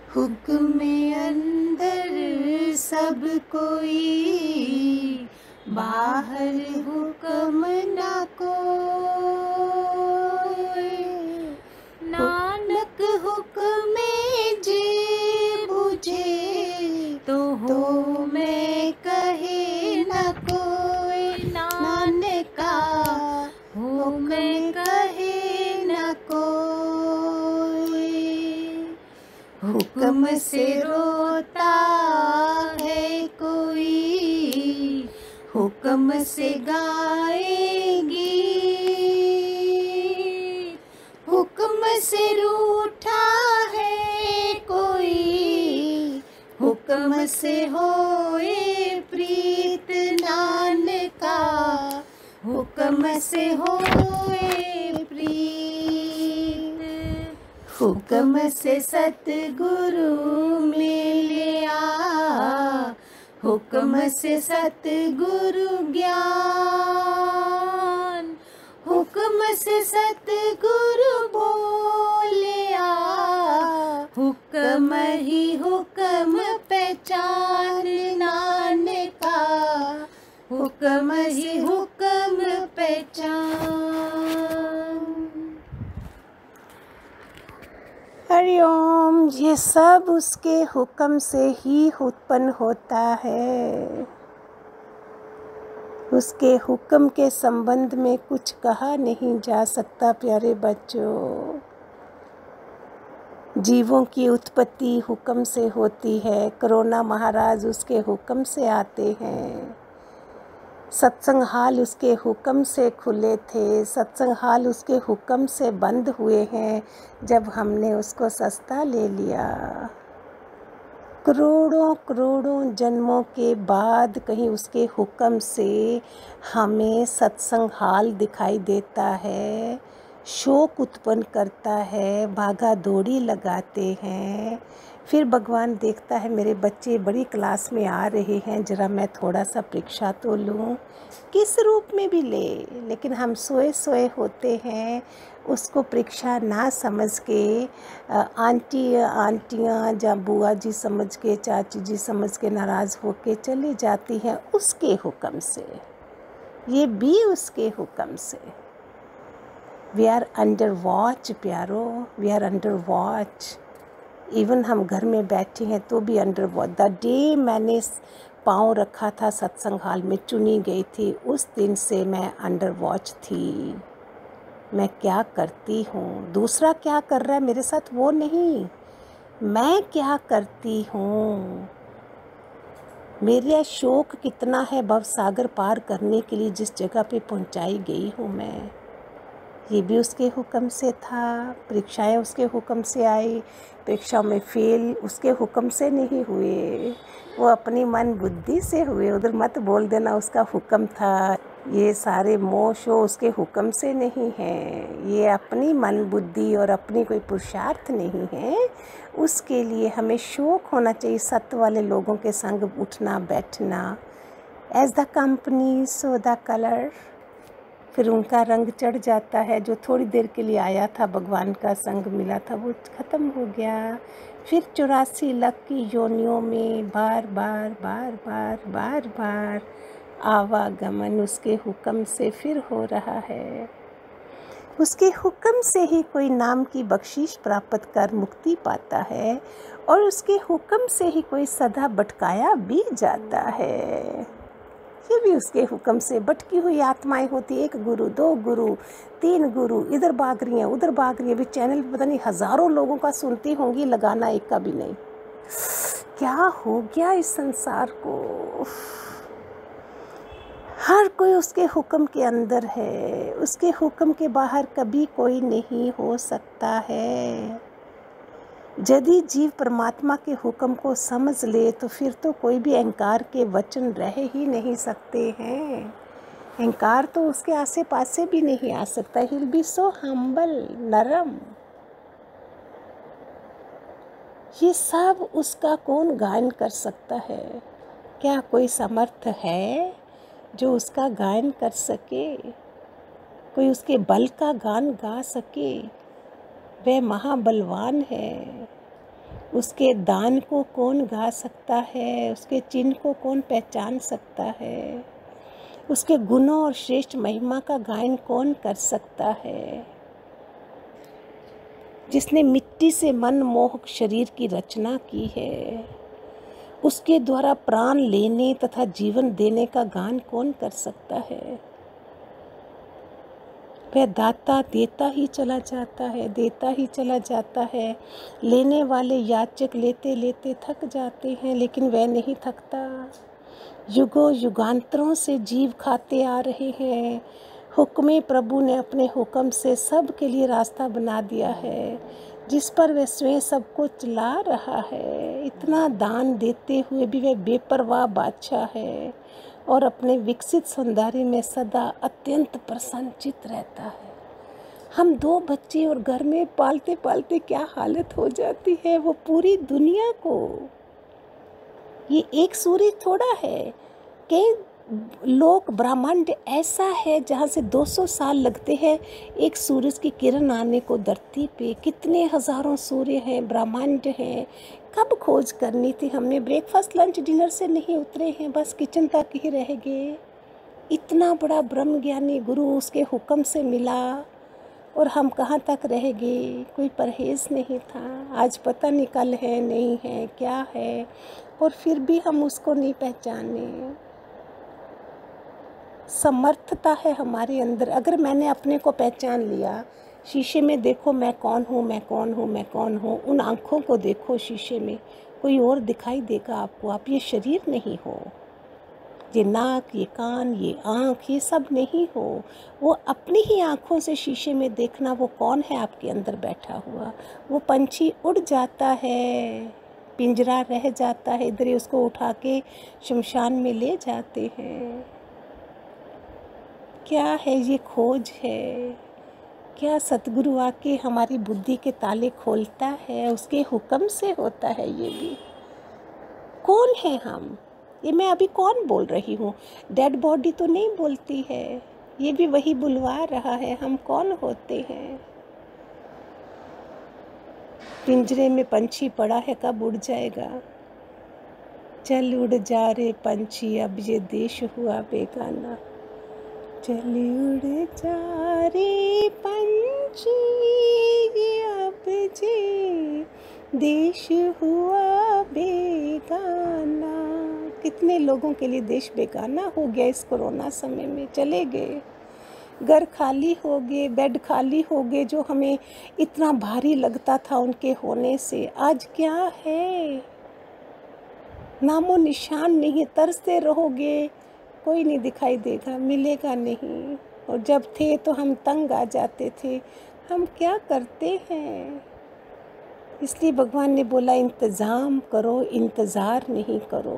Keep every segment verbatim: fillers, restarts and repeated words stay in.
हुक्म अंदर सब कोई, बाहर हुक्म ना कोई। नानक हुक्म जे बुझे, तो हो मैं कहे न कोई। नानका हो मैं कहे न कोई। हुक्म से रोता है कोई, हुक्म से गाएगी। हुक्म से रूठा है कोई, हुक्म से होए प्रीत। नानका हुक्म से होए प्रीत। हुक्म से सतगुरु मिलिया, हुक्म से सतगुरु ज्ञान। हुक्म से सतगुरु बोलिया, हुक्म ही हुक्म पहचान। नानका हुक्म ही हुक्म पहचान। हरिओम। ये सब उसके हुक्म से ही उत्पन्न होता है। उसके हुक्म के संबंध में कुछ कहा नहीं जा सकता प्यारे बच्चों। जीवों की उत्पत्ति हुक्म से होती है। कोरोना महाराज उसके हुक्म से आते हैं। सत्संग हाल उसके हुक्म से खुले थे। सत्संग हाल उसके हुक्म से बंद हुए हैं जब हमने उसको सस्ता ले लिया। करोड़ों करोड़ों जन्मों के बाद कहीं उसके हुक्म से हमें सत्संग हाल दिखाई देता है। शोक उत्पन्न करता है, भागा दौड़ी लगाते हैं। फिर भगवान देखता है मेरे बच्चे बड़ी क्लास में आ रहे हैं, जरा मैं थोड़ा सा परीक्षा तो लूँ, किस रूप में भी ले। लेकिन हम सोए सोए होते हैं, उसको परीक्षा ना समझ के आंटी आंटियाँ या बुआ जी समझ के, चाची जी समझ के नाराज़ होके चली जाती हैं उसके हुक्म से। ये भी उसके हुक्म से। वी आर अंडर वॉच प्यारो, we are under watch. Even हम घर में बैठे हैं तो भी अंडर वॉच। द डे मैंने पाँव रखा था सत्संग हाल में, चुनी गई थी, उस दिन से मैं अंडर वॉच थी। मैं क्या करती हूँ, दूसरा क्या कर रहा है मेरे साथ वो नहीं, मैं क्या करती हूँ। मेरा शौक कितना है भव सागर पार करने के लिए जिस जगह पे पहुँचाई गई हूँ मैं। ये भी उसके हुक्म से था। परीक्षाएं उसके हुक्म से आई। परीक्षाओं में फेल उसके हुक्म से नहीं हुए, वो अपनी मन बुद्धि से हुए। उधर मत बोल देना उसका हुक्म था। ये सारे मोह शो उसके हुक्म से नहीं है। ये अपनी मन बुद्धि और अपनी कोई पुरुषार्थ नहीं है। उसके लिए हमें शौक होना चाहिए सत्य वाले लोगों के संग उठना बैठना। As the company so the colour. फिर उनका रंग चढ़ जाता है। जो थोड़ी देर के लिए आया था, भगवान का संग मिला था, वो ख़त्म हो गया। फिर चौरासी लाख की योनियों में बार बार बार बार बार बार आवागमन उसके हुक्म से फिर हो रहा है। उसके हुक्म से ही कोई नाम की बख्शीश प्राप्त कर मुक्ति पाता है, और उसके हुक्म से ही कोई सदा भटकाया भी जाता है। ये भी उसके हुक्म से भटकी हुई आत्माएं होती। एक गुरु, दो गुरु, तीन गुरु, इधर भाग रही हैं उधर भाग रही हैं। भी चैनल पे पता नहीं हज़ारों लोगों का सुनती होंगी, लगाना एक का भी नहीं। क्या हो गया इस संसार को। हर कोई उसके हुक्म के अंदर है। उसके हुक्म के बाहर कभी कोई नहीं हो सकता है। यदि जीव परमात्मा के हुक्म को समझ ले तो फिर तो कोई भी अहंकार के वचन रह ही नहीं सकते हैं। अहंकार तो उसके आसे पासे भी नहीं आ सकता। He will be so humble, नरम। ये सब उसका कौन गायन कर सकता है? क्या कोई समर्थ है जो उसका गायन कर सके? कोई उसके बल का गान गा सके? वह महाबलवान है। उसके दान को कौन गा सकता है, उसके चिन्ह को कौन पहचान सकता है, उसके गुणों और श्रेष्ठ महिमा का गायन कौन कर सकता है। जिसने मिट्टी से मनमोहक शरीर की रचना की है, उसके द्वारा प्राण लेने तथा जीवन देने का गान कौन कर सकता है। वह दाता देता ही चला जाता है, देता ही चला जाता है। लेने वाले याचक लेते लेते थक जाते हैं, लेकिन वह नहीं थकता। युगों युगांतरों से जीव खाते आ रहे हैं। हुक्मे प्रभु ने अपने हुक्म से सब के लिए रास्ता बना दिया है, जिस पर वह स्वयं सबको चला रहा है। इतना दान देते हुए भी वह बेपरवाह बादशाह है और अपने विकसित सौंदर्य में सदा अत्यंत प्रसन्नचित्त रहता है। हम दो बच्चे और घर में पालते पालते क्या हालत हो जाती है, वो पूरी दुनिया को। ये एक सूर्य थोड़ा है, कई लोक ब्रह्मांड ऐसा है जहाँ से दो सौ साल लगते हैं एक सूरज की किरण आने को धरती पे। कितने हजारों सूर्य हैं, ब्रह्मांड हैं। कब खोज करनी थी हमने, ब्रेकफास्ट लंच डिनर से नहीं उतरे हैं, बस किचन तक ही रह गए। इतना बड़ा ब्रह्म ज्ञानी गुरु उसके हुक्म से मिला और हम कहाँ तक रह गए, कोई परहेज नहीं था। आज पता नहीं कल है नहीं है क्या है, और फिर भी हम उसको नहीं पहचाने। समर्थता है हमारे अंदर। अगर मैंने अपने को पहचान लिया, शीशे में देखो मैं कौन हूँ, मैं कौन हूँ, मैं कौन हूँ। उन आँखों को देखो शीशे में, कोई और दिखाई देगा आपको। आप ये शरीर नहीं हो, ये नाक, ये कान, ये आँख, ये सब नहीं हो। वो अपनी ही आँखों से शीशे में देखना, वो कौन है आपके अंदर बैठा हुआ। वो पंछी उड़ जाता है, पिंजरा रह जाता है, इधर ही उसको उठा के शमशान में ले जाते हैं। क्या है ये खोज है। क्या सतगुरु आके हमारी बुद्धि के ताले खोलता है, उसके हुक्म से होता है ये भी। कौन है हम, ये मैं अभी कौन बोल रही हूँ, डेड बॉडी तो नहीं बोलती है, ये भी वही बुलवा रहा है। हम कौन होते हैं। पिंजरे में पंछी पड़ा है, कब उड़ जाएगा। चल उड़ जा रे पंछी, अब ये देश हुआ बेगाना। चल उड़ जा रे पंछी, ये अब जे देश हुआ बेगाना। कितने लोगों के लिए देश बेगाना हो गया इस कोरोना समय में। चले गए, घर खाली हो गए, बेड खाली हो गए, जो हमें इतना भारी लगता था उनके होने से। आज क्या है, नामो निशान नहीं। तरसते रहोगे, कोई नहीं दिखाई देगा, मिलेगा नहीं। और जब थे तो हम तंग आ जाते थे। हम क्या करते हैं। इसलिए भगवान ने बोला इंतज़ाम करो, इंतज़ार नहीं करो।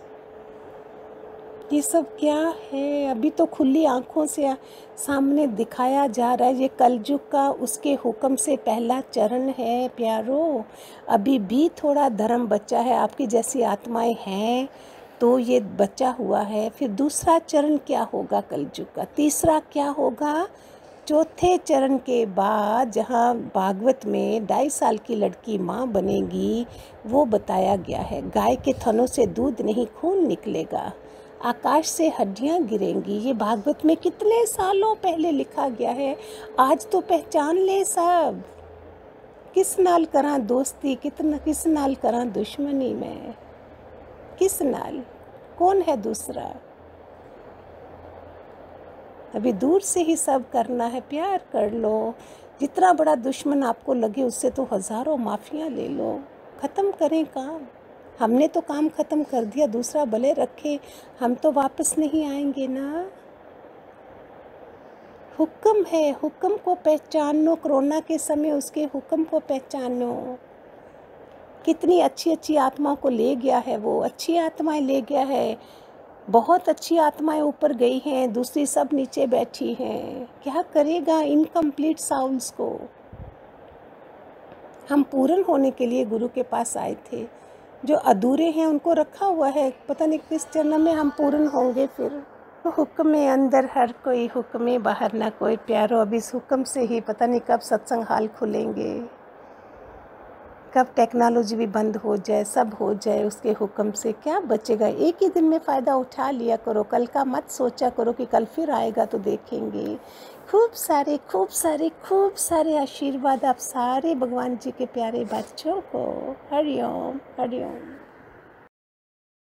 ये सब क्या है, अभी तो खुली आँखों से सामने दिखाया जा रहा है। ये कलयुग का उसके हुक्म से पहला चरण है प्यारो। अभी भी थोड़ा धर्म बचा है, आपकी जैसी आत्माएं हैं तो ये बचा हुआ है। फिर दूसरा चरण क्या होगा कलयुग का, तीसरा क्या होगा, चौथे चरण के बाद जहाँ भागवत में ढाई साल की लड़की माँ बनेगी, वो बताया गया है। गाय के थनों से दूध नहीं, खून निकलेगा, आकाश से हड्डियाँ गिरेंगी। ये भागवत में कितने सालों पहले लिखा गया है। आज तो पहचान ले सब। किस नाल करा दोस्ती, कितना किस नाल करा दुश्मनी में, किस नाल, कौन है दूसरा। अभी दूर से ही सब करना है। प्यार कर लो, जितना बड़ा दुश्मन आपको लगे उससे तो हजारों माफियाँ ले लो, ख़त्म करें काम। हमने तो काम ख़त्म कर दिया, दूसरा भले रखे, हम तो वापस नहीं आएंगे ना। हुक्म है, हुक्म को पहचानो। कोरोना के समय उसके हुक्म को पहचानो। कितनी अच्छी अच्छी आत्मा को ले गया है वो, अच्छी आत्माएं ले गया है। बहुत अच्छी आत्माएं ऊपर गई हैं, दूसरी सब नीचे बैठी हैं। क्या करेगा इनकम्प्लीट साउल्स को। हम पूर्ण होने के लिए गुरु के पास आए थे, जो अधूरे हैं उनको रखा हुआ है। पता नहीं किस जन्म में हम पूर्ण होंगे। फिर तो हुक्म अंदर हर कोई, हुक्म बाहर ना कोई प्यारो। अब इस हुक्म से ही पता नहीं कब सत्संग हाल खुलेंगे। कब टेक्नोलॉजी भी बंद हो जाए, सब हो जाए उसके हुक्म से, क्या बचेगा। एक ही दिन में फ़ायदा उठा लिया करो, कल का मत सोचा करो कि कल फिर आएगा तो देखेंगे। खूब सारे खूब सारे खूब सारे आशीर्वाद आप सारे भगवान जी के प्यारे बच्चों को। हरिओम हरिओम।